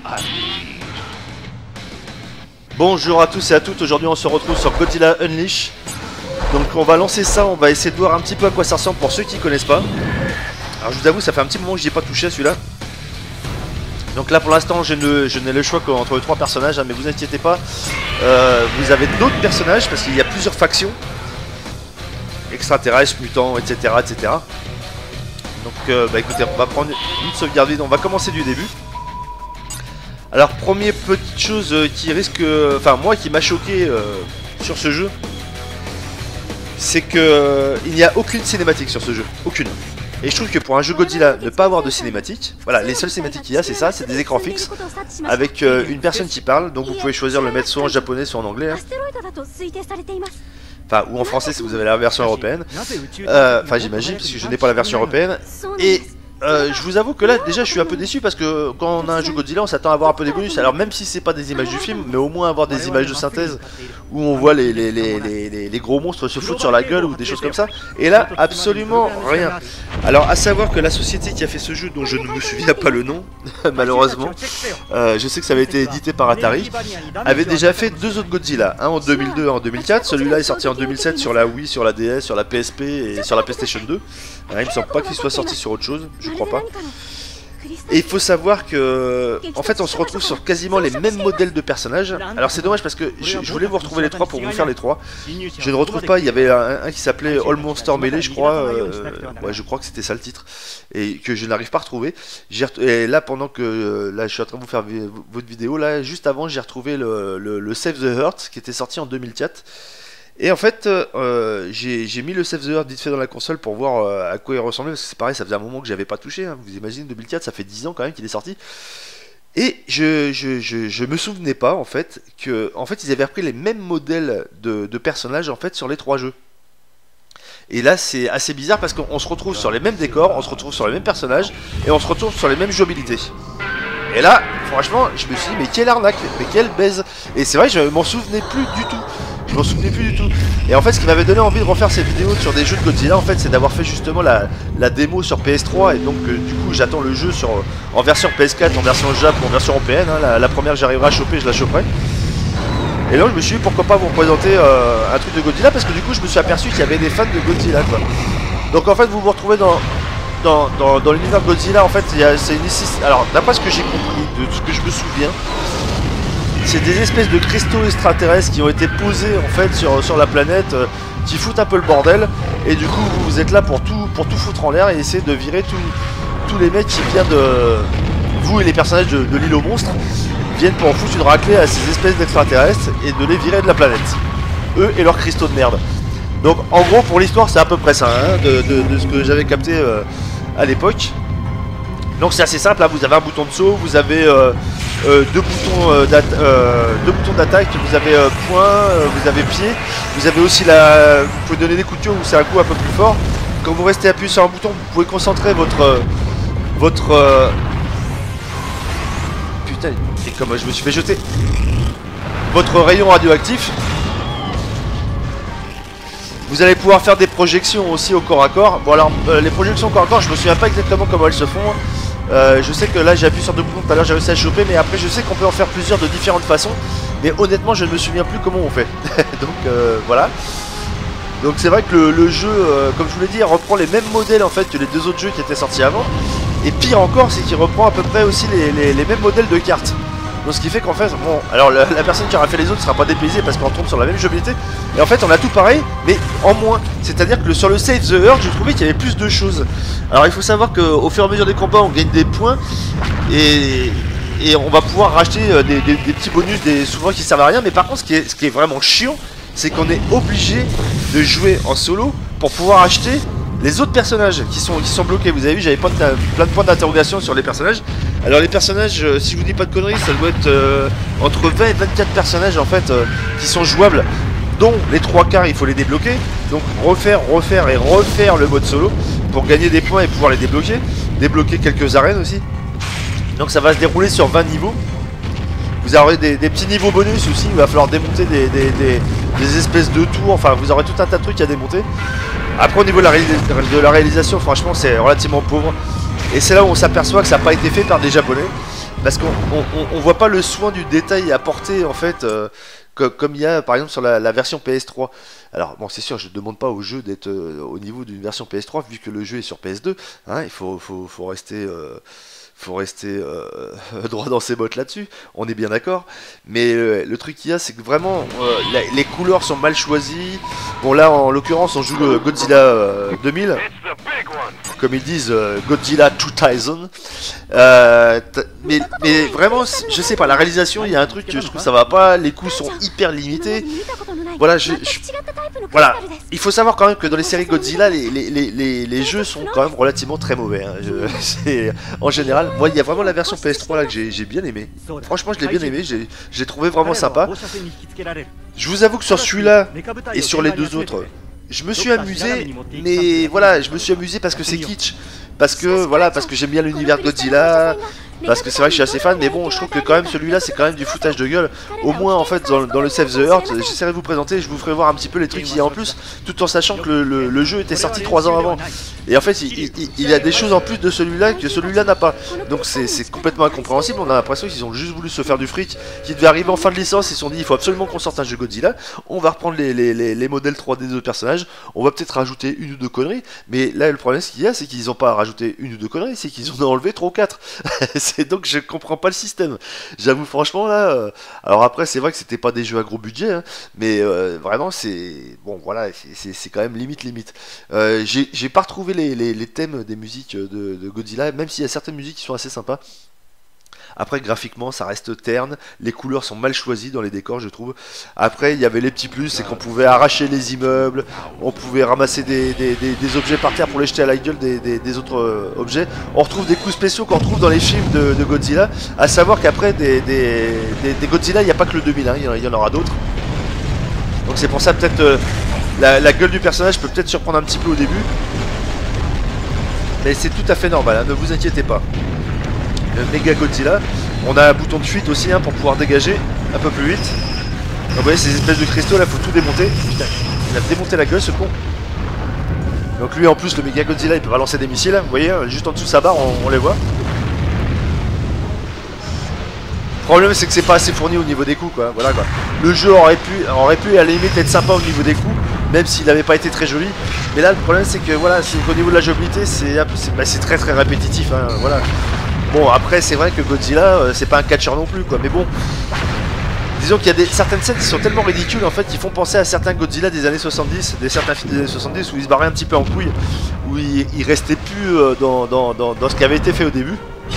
Bonjour à tous et à toutes, aujourd'hui on se retrouve sur Godzilla Unleash. Donc on va lancer ça, on va essayer de voir un petit peu à quoi ça ressemble pour ceux qui connaissent pas. Alors je vous avoue, ça fait un petit moment que j'y ai pas touché à celui-là. Donc là pour l'instant je n'ai le choix qu'entre les trois personnages, hein, mais vous inquiétez pas, vous avez d'autres personnages parce qu'il y a plusieurs factions. Extraterrestres, mutants, etc. etc. Donc bah écoutez, on va prendre une sauvegarde vide, on va commencer du début. Alors première petite chose qui risque, enfin moi qui m'a choqué sur ce jeu, c'est que il n'y a aucune cinématique sur ce jeu, aucune. Et je trouve que pour un jeu Godzilla, ne pas avoir de cinématique, voilà, les seules cinématiques qu'il y a c'est ça, c'est des écrans fixes avec une personne qui parle, donc vous pouvez choisir de le mettre soit en japonais soit en anglais. Hein. Enfin, ou en français si vous avez la version européenne. Enfin j'imagine, parce que je n'ai pas la version européenne. Et je vous avoue que là déjà je suis un peu déçu parce que quand on a un jeu Godzilla on s'attend à avoir un peu des bonus. Alors même si c'est pas des images du film, mais au moins avoir des images de synthèse où on voit les gros monstres se foutre sur la gueule ou des choses comme ça. Et là absolument rien. Alors à savoir que la société qui a fait ce jeu, dont je ne me souviens pas le nom malheureusement, je sais que ça avait été édité par Atari, avait déjà fait deux autres Godzilla, un en 2002 et un en 2004. Celui-là est sorti en 2007 sur la Wii, sur la DS, sur la PSP et sur la PlayStation 2. Alors, il me semble pas qu'il soit sorti sur autre chose, je crois pas. Et il faut savoir que, en fait, on se retrouve sur quasiment les mêmes modèles de personnages. Alors c'est dommage parce que je voulais vous retrouver les trois pour vous faire les trois. Je ne retrouve pas. Il y avait un qui s'appelait All Monster Melee, je crois. Ouais, je crois que c'était ça le titre, et que je n'arrive pas à retrouver. Et là, pendant que là, je suis en train de vous faire votre vidéo, là, juste avant, j'ai retrouvé le Save the Earth qui était sorti en 2004. Et en fait, j'ai mis le Save the Earth vite fait dans la console pour voir à quoi il ressemblait, parce que c'est pareil, ça faisait un moment que j'avais pas touché, hein. Vous imaginez, 2004, ça fait 10 ans quand même qu'il est sorti. Et je me souvenais pas, en fait, que ils avaient repris les mêmes modèles de personnages, en fait, sur les trois jeux. Et là, c'est assez bizarre, parce qu'on se retrouve sur les mêmes décors, on se retrouve sur les mêmes personnages, et on se retrouve sur les mêmes jouabilités. Et là, franchement, je me suis dit, mais quelle arnaque, mais quelle baise. Et c'est vrai, je m'en souvenais plus du tout. Je m'en souvenais plus du tout. Et en fait, ce qui m'avait donné envie de refaire ces vidéos sur des jeux de Godzilla, en fait, c'est d'avoir fait justement la démo sur PS3. Et donc, du coup, j'attends le jeu en version PS4, en version Jap, en version européenne. Hein. La première que j'arriverai à choper, je la choperai. Et là, je me suis dit, pourquoi pas vous représenter un truc de Godzilla, parce que du coup, je me suis aperçu qu'il y avait des fans de Godzilla, quoi. Donc, en fait, vous vous retrouvez dans l'univers de Godzilla. En fait, c'est une... Alors, d'après ce que j'ai compris, de ce que je me souviens, c'est des espèces de cristaux extraterrestres qui ont été posés en fait sur la planète, qui foutent un peu le bordel. Et du coup vous êtes là pour tout foutre en l'air et essayer de virer tous les mecs qui viennent de... Vous et les personnages de l'île aux monstres viennent pour en foutre une raclée à ces espèces d'extraterrestres et de les virer de la planète. Eux et leurs cristaux de merde. Donc en gros pour l'histoire c'est à peu près ça, hein, de ce que j'avais capté à l'époque. Donc c'est assez simple, là vous avez un bouton de saut, vous avez deux boutons d'attaque, vous avez point, vous avez pied, vous avez aussi vous pouvez donner des coups de pied où c'est un coup un peu plus fort. Quand vous restez appuyé sur un bouton, vous pouvez concentrer putain, et comme je me suis fait jeter, votre rayon radioactif. Vous allez pouvoir faire des projections aussi au corps à corps. Bon alors les projections au corps à corps, je me souviens pas exactement comment elles se font. Je sais que là j'ai appuyé sur deux boutons tout à l'heure, j'ai réussi à choper, mais après je sais qu'on peut en faire plusieurs de différentes façons. Mais honnêtement je ne me souviens plus comment on fait. Donc voilà. Donc c'est vrai que le jeu, comme je vous l'ai dit, reprend les mêmes modèles en fait que les deux autres jeux qui étaient sortis avant. Et pire encore, c'est qu'il reprend à peu près aussi les mêmes modèles de cartes. Donc ce qui fait qu'en fait, bon, alors la personne qui aura fait les autres sera pas dépaysée parce qu'on tombe sur la même jouabilité. Et en fait on a tout pareil, mais en moins. C'est-à-dire que sur le Save the Earth, j'ai trouvé qu'il y avait plus de choses. Alors il faut savoir qu'au fur et à mesure des combats, on gagne des points. Et on va pouvoir racheter des petits bonus, souvent qui servent à rien. Mais par contre, ce qui est vraiment chiant, c'est qu'on est obligé de jouer en solo pour pouvoir acheter les autres personnages qui sont bloqués. Vous avez vu, j'avais plein de points d'interrogation sur les personnages. Alors les personnages, si je vous dis pas de conneries, ça doit être entre 20 et 24 personnages en fait qui sont jouables, dont les 3/4 il faut les débloquer. Donc refaire et refaire le mode solo pour gagner des points et pouvoir les débloquer. Débloquer quelques arènes aussi. Donc ça va se dérouler sur 20 niveaux. Vous aurez des petits niveaux bonus aussi, il va falloir démonter des espèces de tours, enfin vous aurez tout un tas de trucs à démonter. Après au niveau de la réalisation, franchement c'est relativement pauvre. Et c'est là où on s'aperçoit que ça n'a pas été fait par des japonais. Parce qu'on voit pas le soin du détail apporté en fait, comme il y a par exemple sur la version PS3. Alors bon, c'est sûr, je ne demande pas au jeu d'être au niveau d'une version PS3 vu que le jeu est sur PS2. Hein, il faut rester droit dans ses bottes là-dessus, on est bien d'accord. Mais le truc qu'il y a, c'est que vraiment les couleurs sont mal choisies. Bon là, en l'occurrence, on joue Godzilla 2000, comme ils disent Godzilla 2000. Mais vraiment, je sais pas, la réalisation, il y a un truc que je trouve ça va pas. Les coups sont hyper limités. Voilà, voilà. Il faut savoir quand même que dans les séries Godzilla, les jeux sont quand même relativement très mauvais. Hein. En général, moi, il y a vraiment la version PS3 là que j'ai bien aimé. Franchement, je l'ai bien aimé. J'ai trouvé vraiment sympa. Je vous avoue que sur celui-là et sur les deux autres, je me suis amusé, mais voilà, je me suis amusé parce que c'est kitsch. Parce que j'aime bien l'univers de Godzilla. Parce que c'est vrai que je suis assez fan, mais bon, je trouve que quand même celui-là c'est quand même du foutage de gueule. Au moins en fait dans le Save the Earth, j'essaierai de vous présenter, je vous ferai voir un petit peu les trucs qu'il y a en plus, tout en sachant que le jeu était sorti 3 ans avant. Et en fait il y a des choses en plus de celui-là que celui-là n'a pas. Donc c'est complètement incompréhensible, on a l'impression qu'ils ont juste voulu se faire du fric, qui devait arriver en fin de licence, ils se sont dit il faut absolument qu'on sorte un jeu Godzilla, on va reprendre les modèles 3D des autres personnages, on va peut-être rajouter une ou deux conneries, mais là le problème ce qu'il y a c'est qu'ils n'ont pas rajouté une ou deux conneries, c'est qu'ils en ont enlevé 3 ou 4. Donc je comprends pas le système. J'avoue franchement là. Alors après c'est vrai que c'était pas des jeux à gros budget, hein, mais vraiment c'est bon voilà c'est quand même limite. J'ai pas retrouvé les thèmes des musiques de Godzilla, même s'il y a certaines musiques qui sont assez sympas. Après graphiquement ça reste terne, les couleurs sont mal choisies dans les décors je trouve. Après il y avait les petits plus, c'est qu'on pouvait arracher les immeubles, on pouvait ramasser des objets par terre pour les jeter à la gueule des autres objets. On retrouve des coups spéciaux qu'on retrouve dans les films de Godzilla, à savoir qu'après des Godzilla il n'y a pas que le 2000, hein, il y en aura d'autres. Donc c'est pour ça peut-être la gueule du personnage peut peut-être surprendre un petit peu au début. Mais c'est tout à fait normal, hein, ne vous inquiétez pas. Le méga Godzilla, on a un bouton de fuite aussi hein, pour pouvoir dégager un peu plus vite. Donc vous voyez ces espèces de cristaux là, faut tout démonter. Putain, il a démonté la gueule ce con. Donc lui en plus le méga Godzilla il peut balancer des missiles, vous voyez, juste en dessous de sa barre on les voit. Le problème c'est que c'est pas assez fourni au niveau des coups quoi, voilà quoi. Le jeu aurait pu à la limite être sympa au niveau des coups, même s'il n'avait pas été très joli. Mais là le problème c'est que voilà, qu'au niveau de la jouabilité c'est très répétitif hein, voilà. Bon après c'est vrai que Godzilla c'est pas un catcheur non plus quoi, mais bon. Disons qu'il y a certaines scènes qui sont tellement ridicules en fait qui font penser à certains Godzilla des années 70, certains films des années 70 où ils se barraient un petit peu en couille, où ils restaient plus dans ce qui avait été fait au début.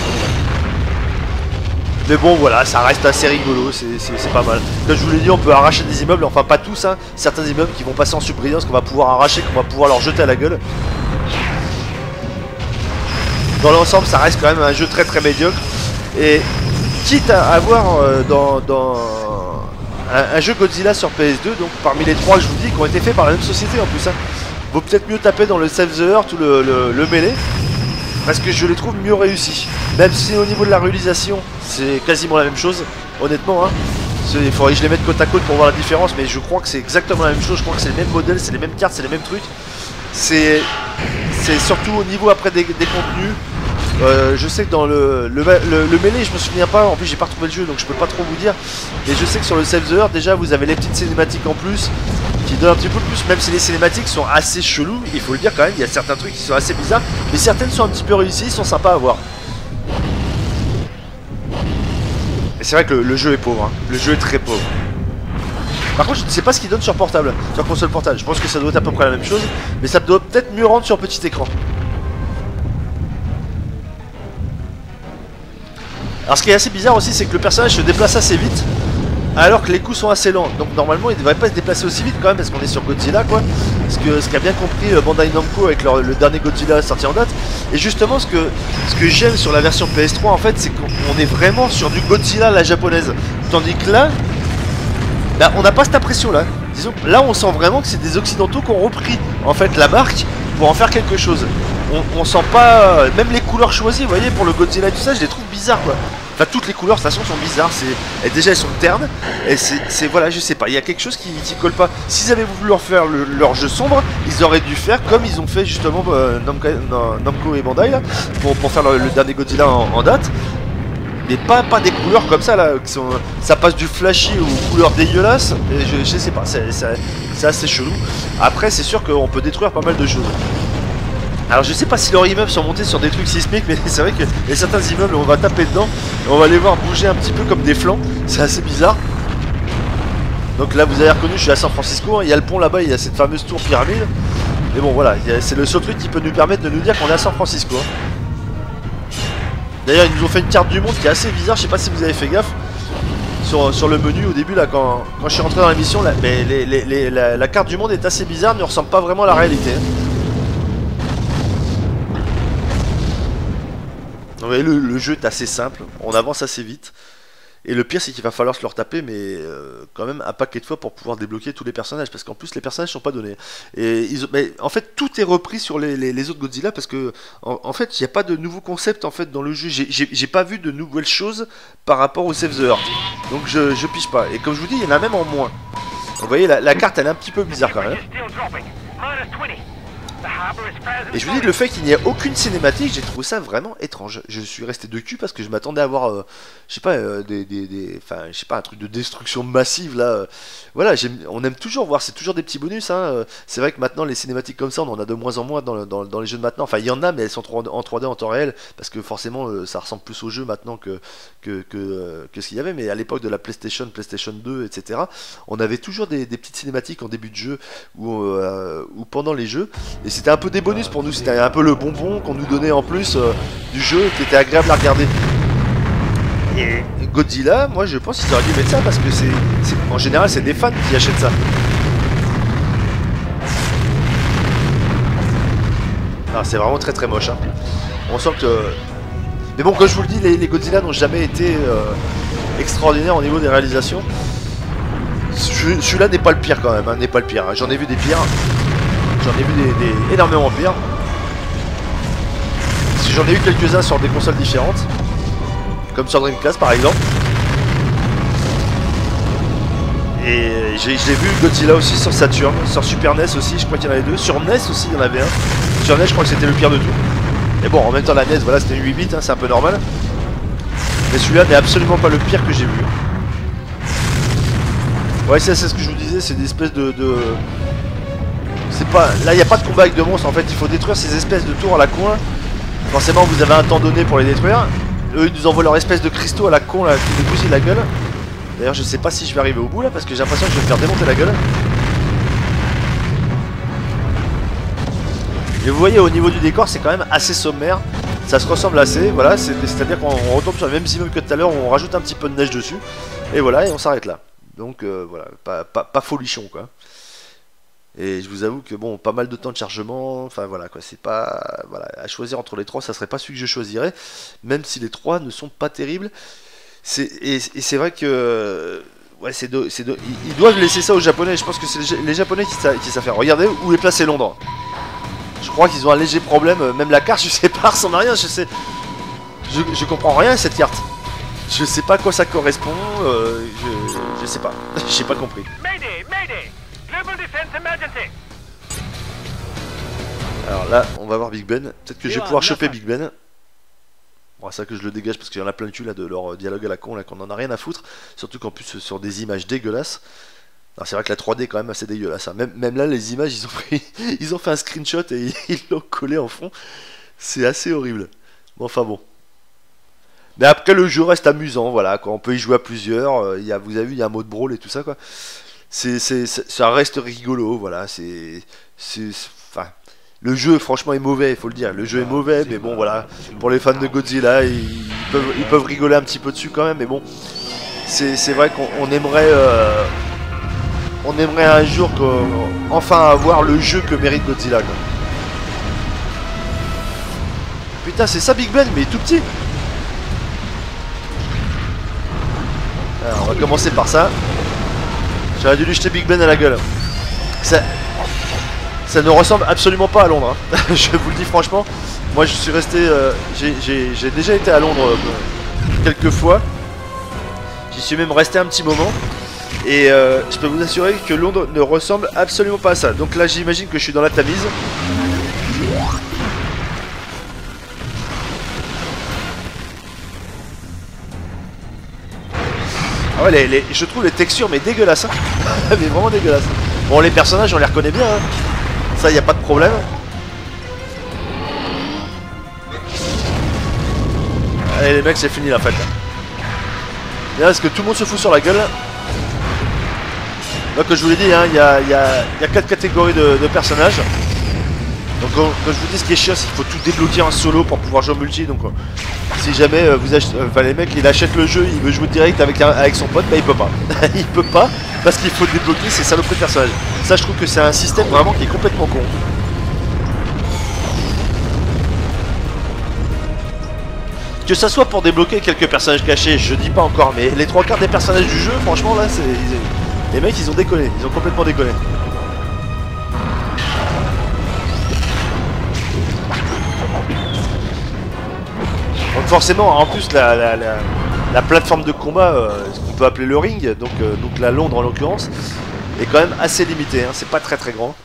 Mais bon voilà, ça reste assez rigolo, c'est pas mal. Comme je vous l'ai dit, on peut arracher des immeubles, enfin pas tous hein, certains immeubles qui vont passer en surbrillance, qu'on va pouvoir arracher, qu'on va pouvoir leur jeter à la gueule. Dans l'ensemble ça reste quand même un jeu très médiocre. Et quitte à avoir dans un jeu Godzilla sur PS2, donc parmi les trois que je vous dis qui ont été faits par la même société en plus hein, vaut peut-être mieux taper dans le Save the Earth ou le Melee, parce que je les trouve mieux réussis. Même si au niveau de la réalisation c'est quasiment la même chose, honnêtement hein. Il faudrait que je les mette côte à côte pour voir la différence, mais je crois que c'est exactement la même chose, je crois que c'est les mêmes modèles, c'est les mêmes cartes, c'est les mêmes trucs. C'est surtout au niveau après des contenus. Je sais que dans le Melee je me souviens pas, en plus j'ai pas retrouvé le jeu donc je peux pas trop vous dire. Mais je sais que sur le Save the Earth déjà vous avez les petites cinématiques en plus qui donnent un petit peu plus, même si les cinématiques sont assez cheloues, il faut le dire quand même, il y a certains trucs qui sont assez bizarres, mais certaines sont un petit peu réussies, sont sympas à voir. Et c'est vrai que le jeu est pauvre, hein. Le jeu est très pauvre. Par contre je ne sais pas ce qu'il donne sur portable, sur console portable, je pense que ça doit être à peu près la même chose, mais ça doit peut-être mieux rendre sur petit écran. Alors ce qui est assez bizarre aussi c'est que le personnage se déplace assez vite alors que les coups sont assez lents. Donc normalement il ne devrait pas se déplacer aussi vite quand même parce qu'on est sur Godzilla quoi. Ce qu'a bien compris Bandai Namco avec le dernier Godzilla sorti en date. Et justement ce que j'aime sur la version PS3 en fait c'est qu'on est vraiment sur du Godzilla à la japonaise. Tandis que là, bah, on n'a pas cette impression là. Disons là on sent vraiment que c'est des occidentaux qui ont repris en fait la marque pour en faire quelque chose. On sent pas, même les couleurs choisies, vous voyez, pour le Godzilla et tout ça, je les trouve bizarres quoi. Enfin toutes les couleurs de toute façon sont bizarres, et déjà elles sont ternes, et c'est voilà, je sais pas, il y a quelque chose qui colle pas. S'ils avaient voulu leur faire leur jeu sombre, ils auraient dû faire comme ils ont fait justement Namco et Bandai là, pour faire le dernier Godzilla en date. Mais pas des couleurs comme ça là, qui sont, ça passe du flashy aux couleurs dégueulasses, et je sais pas, c'est assez chelou. Après c'est sûr qu'on peut détruire pas mal de choses. Alors je sais pas si leurs immeubles sont montés sur des trucs sismiques, mais c'est vrai qu'il y a certains immeubles où on va taper dedans, et on va les voir bouger un petit peu comme des flancs, c'est assez bizarre. Donc là vous avez reconnu, je suis à San Francisco, il y a le pont là-bas, il y a cette fameuse tour pyramide. Mais bon voilà, c'est le seul truc qui peut nous permettre de nous dire qu'on est à San Francisco. D'ailleurs ils nous ont fait une carte du monde qui est assez bizarre, je sais pas si vous avez fait gaffe. Sur le menu au début là quand je suis rentré dans la mission, la carte du monde est assez bizarre, ne ressemble pas vraiment à la réalité. Vous voyez, le jeu est assez simple, on avance assez vite. Et le pire c'est qu'il va falloir se leur taper mais quand même un paquet de fois pour pouvoir débloquer tous les personnages. Parce qu'en plus les personnages sont pas donnés. Et mais en fait tout est repris sur les autres Godzilla. Parce que en fait il n'y a pas de nouveaux concepts en fait, dans le jeu. J'ai pas vu de nouvelles choses par rapport au Save the Earth. Donc je pige pas. Et comme je vous dis il y en a même en moins. Vous voyez la carte elle est un petit peu bizarre quand même. Et je vous dis, le fait qu'il n'y ait aucune cinématique, j'ai trouvé ça vraiment étrange. Je suis resté de cul parce que je m'attendais à voir, je sais pas, enfin, je sais pas, un truc de destruction massive là. Voilà, on aime toujours voir, c'est toujours des petits bonus. Hein. C'est vrai que maintenant les cinématiques comme ça, on en a de moins en moins dans les jeux de maintenant. Enfin, il y en a, mais elles sont en 3D en temps réel parce que forcément, ça ressemble plus au jeu maintenant que ce qu'il y avait. Mais à l'époque de la PlayStation 2, etc., on avait toujours des petites cinématiques en début de jeu ou pendant les jeux. Et c'était un peu des bonus pour nous, c'était un peu le bonbon qu'on nous donnait en plus du jeu qui était agréable à regarder. Et Godzilla, moi je pense qu'ils auraient dû mettre ça parce que en général c'est des fans qui achètent ça. Ah, c'est vraiment très très moche. Hein. On sent que... Mais bon, comme je vous le dis, les Godzilla n'ont jamais été extraordinaires au niveau des réalisations. Celui-là n'est pas le pire quand même, hein, n'est pas le pire. Hein. J'en ai vu des pires. J'en ai vu énormément pires. J'en ai eu quelques-uns sur des consoles différentes. Comme sur Dreamcast par exemple. Et j'ai vu Godzilla aussi sur Saturn, sur Super NES aussi, je crois qu'il y en avait deux. Sur NES aussi il y en avait un. Sur NES je crois que c'était le pire de tout. Mais bon, en même temps la NES, voilà, c'était 8 bits, hein, c'est un peu normal. Mais celui-là n'est absolument pas le pire que j'ai vu. Ouais, c'est ce que je vous disais, c'est des espèces de... C'est pas... Là, il n'y a pas de combat avec de monstres, en fait, il faut détruire ces espèces de tours à la con, là. Forcément, vous avez un temps donné pour les détruire. Eux, ils nous envoient leur espèce de cristaux à la con, là, qui nous bousillent la gueule. D'ailleurs, je sais pas si je vais arriver au bout, là, parce que j'ai l'impression que je vais me faire démonter la gueule. Et vous voyez, au niveau du décor, c'est quand même assez sommaire. Ça se ressemble assez, voilà, c'est-à-dire qu'on retombe sur les mêmes immeubles que tout à l'heure, on rajoute un petit peu de neige dessus. Et voilà, et on s'arrête là. Donc, voilà, pas folichon, quoi. Et je vous avoue que bon, pas mal de temps de chargement, enfin voilà quoi, c'est pas... Voilà, à choisir entre les trois, ça serait pas celui que je choisirais, même si les trois ne sont pas terribles. Et c'est vrai que... Ouais, ils doivent laisser ça aux Japonais, je pense que c'est les Japonais qui savent faire. Regardez où est placé Londres. Je crois qu'ils ont un léger problème, même la carte, je sais pas, ressemble à rien, je comprends rien à cette carte. Je sais pas à quoi ça correspond, je sais pas, j'ai pas compris. Alors là, on va voir Big Ben. Peut-être que je vais pouvoir choper Big Ben. Bon, c'est ça que je le dégage parce qu'il y en a plein de cul là de leur dialogue à la con là qu'on en a rien à foutre. Surtout qu'en plus sur des images dégueulasses. Alors c'est vrai que la 3D est quand même assez dégueulasse. Hein. Même là, les images, ils ont fait un screenshot et ils l'ont collé en fond. C'est assez horrible. Bon, enfin bon. Mais après, le jeu reste amusant, voilà. Quoi. On peut y jouer à plusieurs. Vous avez vu, il y a un mode brawl et tout ça, quoi. Ça reste rigolo, voilà. Enfin, le jeu, franchement, est mauvais, il faut le dire. Le jeu est mauvais, mais bon, voilà. Pour les fans de Godzilla, ils peuvent rigoler un petit peu dessus quand même, mais bon. C'est vrai qu'on aimerait... on aimerait un jour enfin avoir le jeu que mérite Godzilla, quoi. Putain, c'est ça Big Ben, mais il est tout petit. Alors, on va commencer par ça. J'aurais dû lui jeter Big Ben à la gueule. Ça ne ressemble absolument pas à Londres. Hein. Je vous le dis franchement. Moi, je suis resté... j'ai déjà été à Londres quelques fois. J'y suis même resté un petit moment. Et je peux vous assurer que Londres ne ressemble absolument pas à ça. Donc là, j'imagine que je suis dans la Tamise. Ah ouais, je trouve les textures mais dégueulasses. Hein. Mais vraiment dégueulasses. Bon, les personnages, on les reconnaît bien. Hein. Ça, y a pas de problème. Allez, les mecs, c'est fini la fête. Là, est-ce que tout le monde se fout sur la gueule? Là, comme je vous l'ai dit, hein, il y a 4 catégories de personnages. Donc, quand je vous dis, ce qui est chiant, c'est qu'il faut tout débloquer en solo pour pouvoir jouer en multi. Donc, si jamais vous achetez, les mecs, il achète le jeu, il veut jouer direct avec son pote, bah il peut pas. Il peut pas parce qu'il faut débloquer ces saloperies de personnages. Ça, je trouve que c'est un système vraiment qui est complètement con. Que ça soit pour débloquer quelques personnages cachés, je dis pas encore, mais les 3/4 des personnages du jeu, franchement, là, les mecs, ils ont déconné, ils ont complètement déconné. Donc forcément, en plus, la plateforme de combat, ce qu'on peut appeler le ring, donc la Londres en l'occurrence, est quand même assez limitée, hein, c'est pas très très grand.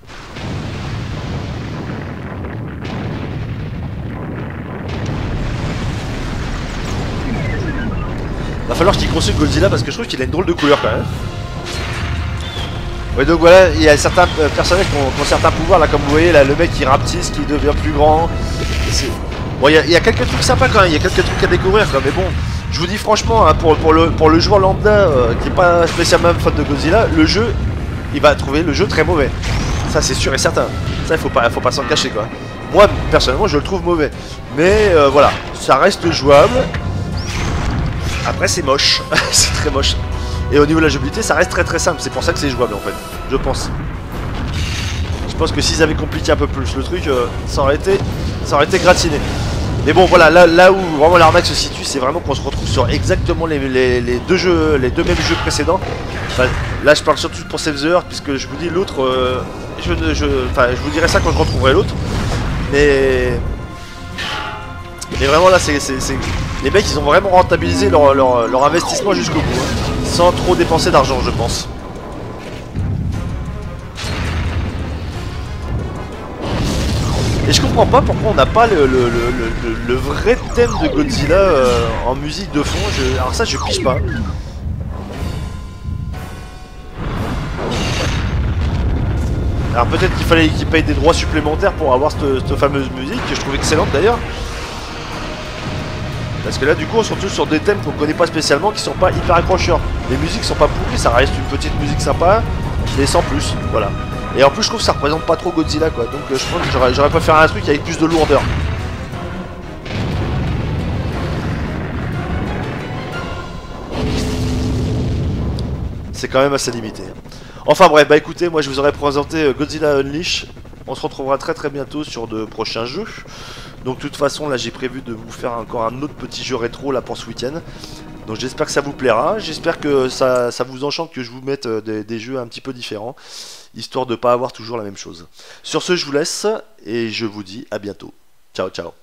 Va falloir que je consulte Godzilla parce que je trouve qu'il a une drôle de couleur quand même. Ouais, donc voilà, il y a certains personnages qui ont certains pouvoirs là, comme vous voyez là, le mec qui rapetisse, qui devient plus grand. Bon, il y a quelques trucs sympas quand même, il y a quelques trucs à découvrir quoi, mais bon, je vous dis franchement, hein, pour le joueur lambda qui n'est pas spécialement fan de Godzilla, le jeu, il va trouver le jeu très mauvais. Ça c'est sûr et certain. Ça il faut pas s'en cacher quoi. Moi personnellement je le trouve mauvais, mais voilà, ça reste jouable. Après c'est moche, c'est très moche. Et au niveau de la jouabilité ça reste très très simple, c'est pour ça que c'est jouable en fait, je pense. Je pense que s'ils avaient compliqué un peu plus le truc, ça aurait été gratiné. Mais bon voilà, là où vraiment l'arnaque se situe, c'est vraiment qu'on se retrouve sur exactement les deux mêmes jeux précédents. Enfin, là je parle surtout pour Save the Earth, puisque je vous dis l'autre, je vous dirai ça quand je retrouverai l'autre. Mais vraiment là les mecs ils ont vraiment rentabilisé leur investissement jusqu'au bout, hein, sans trop dépenser d'argent je pense. Et je comprends pas pourquoi on n'a pas le vrai thème de Godzilla en musique de fond, alors ça je pige pas. Alors peut-être qu'il fallait qu'ils payent des droits supplémentaires pour avoir cette fameuse musique, que je trouve excellente d'ailleurs. Parce que là du coup on se retrouve sur des thèmes qu'on connaît pas spécialement, qui sont pas hyper accrocheurs. Les musiques sont pas pourries, ça reste une petite musique sympa, mais sans plus, voilà. Et en plus je trouve que ça représente pas trop Godzilla quoi, donc je pense que j'aurais pas fait un truc avec plus de lourdeur. C'est quand même assez limité. Enfin bref, bah écoutez, moi je vous aurais présenté Godzilla Unleashed. On se retrouvera très très bientôt sur de prochains jeux. Donc de toute façon là j'ai prévu de vous faire encore un autre petit jeu rétro là pour ce week-end. Donc j'espère que ça vous plaira, j'espère que ça vous enchante que je vous mette des jeux un petit peu différents, histoire de ne pas avoir toujours la même chose. Sur ce je vous laisse et je vous dis à bientôt. Ciao ciao.